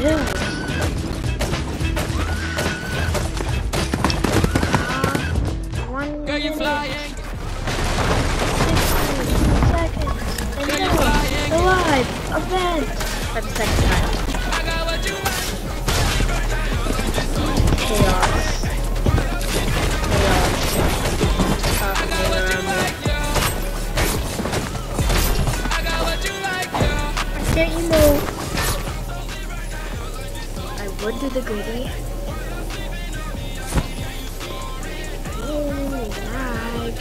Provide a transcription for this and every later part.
1 Girl, you minute, flying. 16 seconds, and Girl, you go. flying. The live event for the second time. I got what you want. Chaos. I got what you like, yo. I got what you like, yo. Can't you move? I would do the greedy. Oh, lag.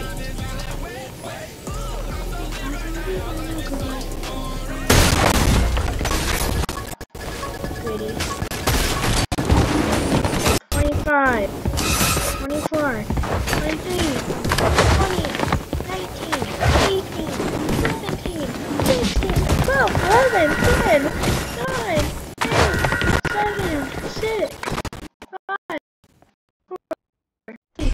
Greedy. 25, 24, 23, 20, 19, 18, 17, 16, 12, 11, 10, 9, 8, 7, 6, 5, 4, 3.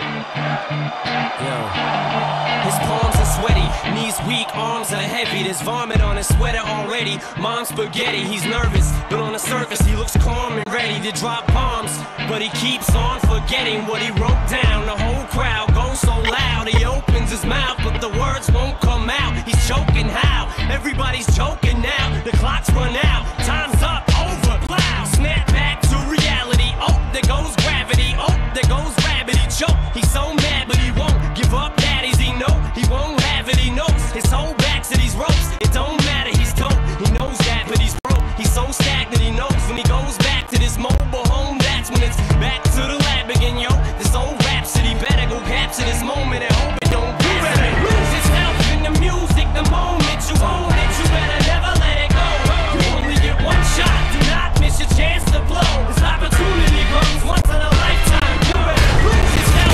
His palms are sweaty, knees weak, arms are heavy. There's vomit on his sweater already. Mom's spaghetti, he's nervous, but on the surface he looks calm and ready to drop bombs. But he keeps on forgetting what he wrote down. The whole crowd goes so loud, he opens his mouth, but the words won't come out. He's choking how? Everybody's choking now. The clock's run out, time's up, over, loud. Snap back to reality. Oh, there goes gravity. Oh, there goes rabbit. He choke. He's so mad, but he won't give up. Daddies, he know he won't have it. He knows his whole back to these ropes. It don't matter. He's told. He knows that, but he's broke. He's so stagnant. He knows when he goes back to this mobile home. That's when it's back to the lab again, yo. This old rhapsody better go capture this moment and hope it don't do better. Lose yourself in the music. The moment you own it, you better never let it go. You only get one shot. Do not miss your chance to blow. This opportunity comes once in a lifetime. You better lose yourself.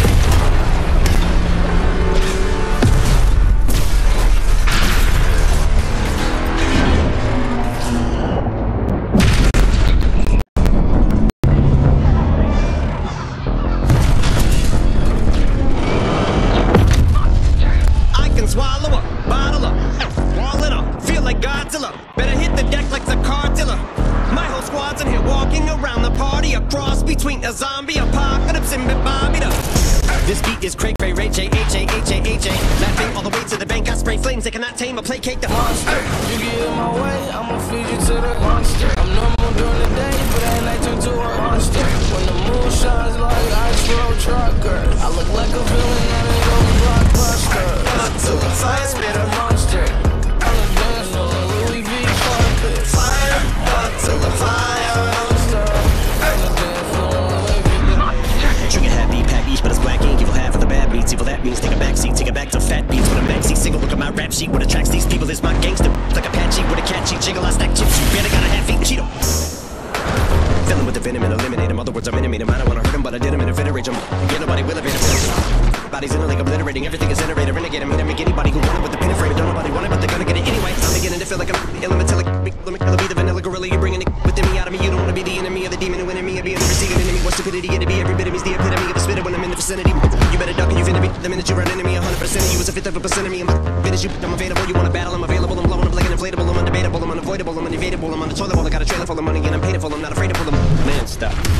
I can swallow a bottle up, wall it up, feel like Godzilla. Better hit the deck like the cartilla. My whole squad's in here walking around the party, a cross between a zombie apocalypse and Bobby the. This beat is cray cray ray J-H-A-H-A-H-A. Laughing all the way to the bank, I spray flames they cannot tame or placate the monster. You get in my way, I'ma feed you to the monster. I'm normal during the day, but at night turn to a monster. When the moon shines like ice road trucker, I look like a villain on an old blockbuster. To the fire, spit a Monster, I'm a dance on a Louis V carpet. fire, to the fire. Monster, I'm a dance on a Louis V. Trigger happy, pack each, but it's black ink. Evil half of the bad beats. Evil that means take a back seat, take it back to fat beats. With a backseat single, look at my rap sheet. What attracts these people is my gangster. Like Apache with a catchy jiggle. I stack chips. You barely got a half-eaten Cheeto. Fill him with the venom and eliminate him. Other words, I'm intimate him. I don't wanna hurt him, but I did him and invinerate him. Get nobody will evade him. Bodies in a lake obliterating. Everything is iterated. Renegade him. Hit him. Make anybody who want it with the pin and frame. Don't nobody want it, but they're gonna get it anyway. I'm beginning to feel like I'm elementalic. Let me be the vanilla gorilla. You're bringing it within me out of me. You don't wanna be the enemy of the demon who enemy of being the receiving enemy. What stupidity it to be? Every bit of me's the epitome of a spitter when I'm in the vicinity. You better duck and you finna be the minute you're an enemy. 100% of you is a fifth of a percent of me. I'm finish you. I'm available. You wanna battle? I'm available. I'm blowing. I'm like an inflatable. I'm undebatable. I'm unavoidable. I'm unavoidable. I'm on the toilet bowl. I got a trailer full of money and I'm paid for. I'm not afraid to pull them. Man, stop.